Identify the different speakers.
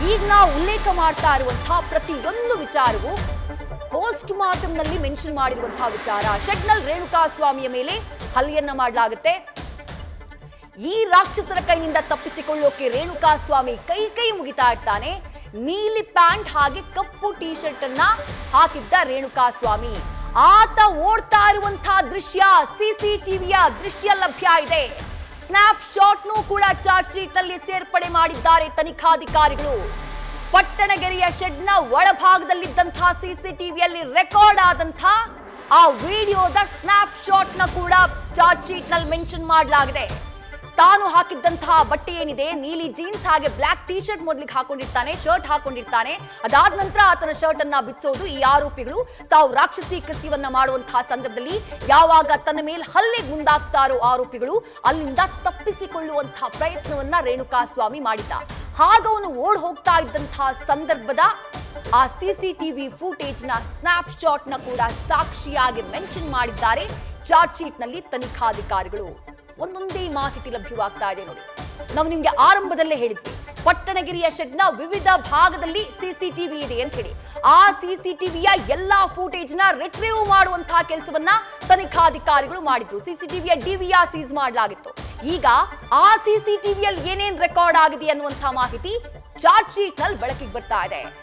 Speaker 1: ಈಗ ನಾವು ಉಲ್ಲೇಖ ಮಾಡ್ತಾ ಇರುವಂತಹ ಪ್ರತಿಯೊಂದು ವಿಚಾರವು ಪೋಸ್ಟ್ ಮಾರ್ಟಮ್ ನಲ್ಲಿ ಮೆನ್ಷನ್ ಮಾಡಿರುವಂತಹ ವಿಚಾರ. ಶೆಡ್ನಲ್ ರೇಣುಕಾಸ್ವಾಮಿಯ ಮೇಲೆ ಹಲ್ಲೆಯನ್ನ ಮಾಡಲಾಗುತ್ತೆ. ಈ ರಾಕ್ಷಸರ ಕೈನಿಂದ ತಪ್ಪಿಸಿಕೊಳ್ಳೋಕೆ ರೇಣುಕಾಸ್ವಾಮಿ ಕೈ ಮುಗಿತಾ ಇರ್ತಾನೆ. ನೀಲಿ ಪ್ಯಾಂಟ್ ಹಾಗೆ ಕಪ್ಪು ಟಿ ಶರ್ಟ್ ಅನ್ನ ಹಾಕಿದ್ದ ರೇಣುಕಾಸ್ವಾಮಿ ಆತ ಓಡ್ತಾ ಇರುವಂತಹ ದೃಶ್ಯ ಸಿಸಿಟಿವಿಯ ದೃಶ್ಯ ಲಭ್ಯ ಇದೆ. ಸ್ನ್ಯಾಪ್ ಶಾಟ್ನೂ ಕೂಡ ಚಾರ್ಜ್ ಶೀಟ್ ನಲ್ಲಿ ಸೇರ್ಪಡೆ ಮಾಡಿದ್ದಾರೆ ತನಿಖಾಧಿಕಾರಿಗಳು. ಪಟ್ಟಣಗೆರೆಯ ಶೆಡ್ನ ಒಳಭಾಗದಲ್ಲಿದ್ದಂತಹ ಸಿಸಿಟಿವಿಯಲ್ಲಿ ರೆಕಾರ್ಡ್ ಆದಂತಹ ಆ ವಿಡಿಯೋದ ಸ್ನ್ಯಾಪ್ ಶಾಟ್ ನ ಕೂಡ ಚಾರ್ಜ್ ಶೀಟ್ ನಲ್ಲಿ ಮೆನ್ಷನ್ ಮಾಡಲಾಗಿದೆ. ತಾನು ಹಾಕಿದ್ದಂತಹ ಬಟ್ಟೆ ಏನಿದೆ, ನೀಲಿ ಜೀನ್ಸ್ ಹಾಗೆ ಬ್ಲಾಕ್ ಟಿ ಶರ್ಟ್ ಮೊದಲಿಗೆ ಹಾಕೊಂಡಿರ್ತಾನೆ, ಶರ್ಟ್ ಹಾಕೊಂಡಿರ್ತಾನೆ. ಅದಾದ ನಂತರ ಆತನ ಶರ್ಟ್ ಅನ್ನ ಬಿಚ್ಚೋದು. ಈ ಆರೋಪಿಗಳು ತಾವು ರಾಕ್ಷಸಿ ಕೃತ್ಯವನ್ನ ಮಾಡುವಂತಹ ಸಂದರ್ಭದಲ್ಲಿ ಯಾವಾಗ ತನ್ನ ಮೇಲೆ ಹಲ್ಲೆಗೆ ಮುಂದಾಗ್ತಾರೋ ಆರೋಪಿಗಳು ಅಲ್ಲಿಂದ ತಪ್ಪಿಸಿಕೊಳ್ಳುವಂತಹ ಪ್ರಯತ್ನವನ್ನ ರೇಣುಕಾಸ್ವಾಮಿ ಮಾಡಿದ್ದ. ಹಾಗವನು ಓಡ್ ಹೋಗ್ತಾ ಇದ್ದಂತಹ ಸಂದರ್ಭದ ಆ ಸಿಸಿಟಿವಿ ಫುಟೇಜ್ ನ ಸ್ನ್ಯಾಪ್ ಶಾಟ್ ನ ಕೂಡ ಸಾಕ್ಷಿಯಾಗಿ ಮೆನ್ಷನ್ ಮಾಡಿದ್ದಾರೆ ಚಾರ್ಜ್ ಶೀಟ್ ನಲ್ಲಿ ತನಿಖಾಧಿಕಾರಿಗಳು. ಒಂದೊಂದೇ ಮಾಹಿತಿ ಲಭ್ಯವಾಗ್ತಾ ಇದೆ ನೋಡಿ. ನಾವು ನಿಮ್ಗೆ ಆರಂಭದಲ್ಲೇ ಹೇಳಿದ್ವಿ, ಪಟ್ಟಣಗೆರೆಯ ಶೆಡ್ನ ವಿವಿಧ ಭಾಗದಲ್ಲಿ ಸಿಸಿಟಿವಿ ಇದೆ ಅಂತ ಹೇಳಿ. ಆ ಸಿಸಿಟಿವಿಯ ಎಲ್ಲಾ ಫುಟೇಜ್ ನ ರಿಟ್ರೀವ್ ಮಾಡುವಂತಹ ಕೆಲಸವನ್ನ ತನಿಖಾಧಿಕಾರಿಗಳು ಮಾಡಿದ್ರು. ಸಿಸಿಟಿವಿಯ ಡಿವಿಆರ್ ಸೀಸ್ ಮಾಡಲಾಗಿತ್ತು. ಈಗ ಆ ಸಿಸಿಟಿವಿಯಲ್ಲಿ ಏನೇನ್ ರೆಕಾರ್ಡ್ ಆಗಿದೆ ಅನ್ನುವಂತಹ ಮಾಹಿತಿ ಚಾರ್ಜ್ ಶೀಟ್ ನಲ್ಲಿ ಬೆಳಕಿಗೆ ಬರ್ತಾ ಇದೆ.